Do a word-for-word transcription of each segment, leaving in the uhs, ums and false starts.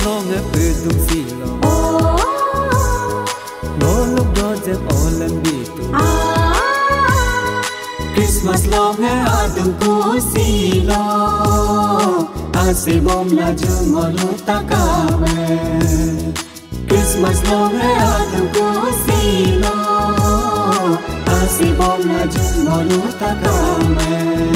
långa pödum silo Nolo broje olen bitu Christmas långa adum ko silo Ase bom la jungolu takawe Christmas långa adum ko silo Ase bom la jungolu takawe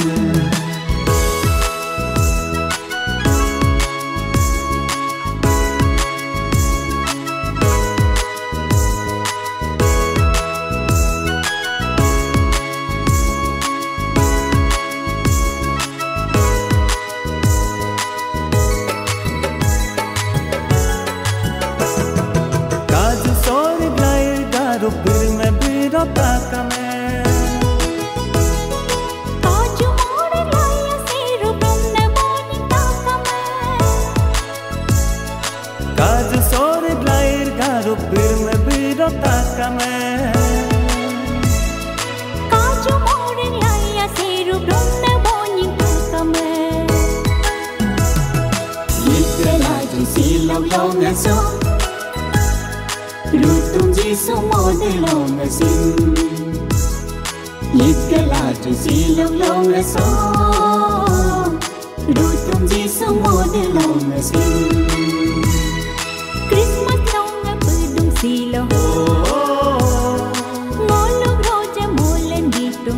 Rupir me biro taka me Kaju more laya se rupum ne boni taka me Kaju sore glair ga rupir me biro taka me Kaju more laya se rupum ne boni taka me Yidre laju silaw long so Rutum jisu mode long sim Yidre laju silaw long so Rutum jisu mode long sim Christmas longa pudum silo Ngolo broje molen ditum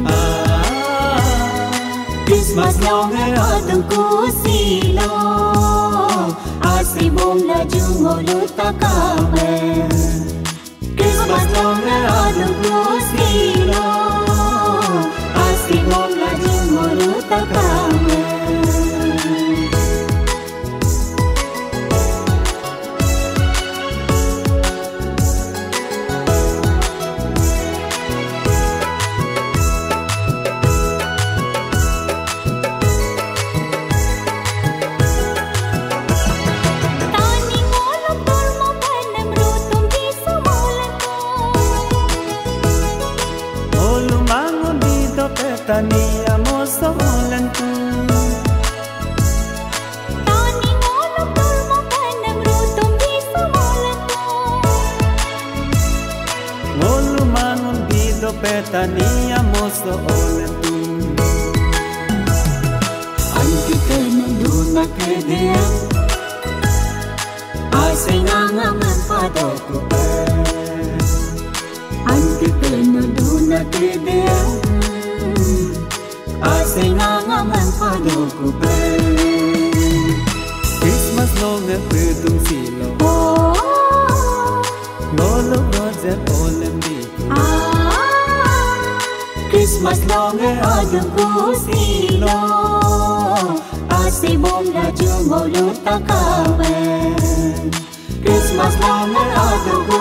Christmas longa adum ko silo Ase bom la jungolu takawe Christmas longa adum ko silo Ase bom la jungolu takawe Tania moso lentu Tani ngolo turmo panem rutum diso molentu Ngolu mangun bido petania moso lentu Anki kena duna kedea Ase nanga manfado kupe Anki kena duna kedea Ase nanga manfado kupe Christmas longa pödum silo Nolo broje olen bitu Christmas longa adum ko silo Ase bom la jungolu takawe Christmas longa adum ko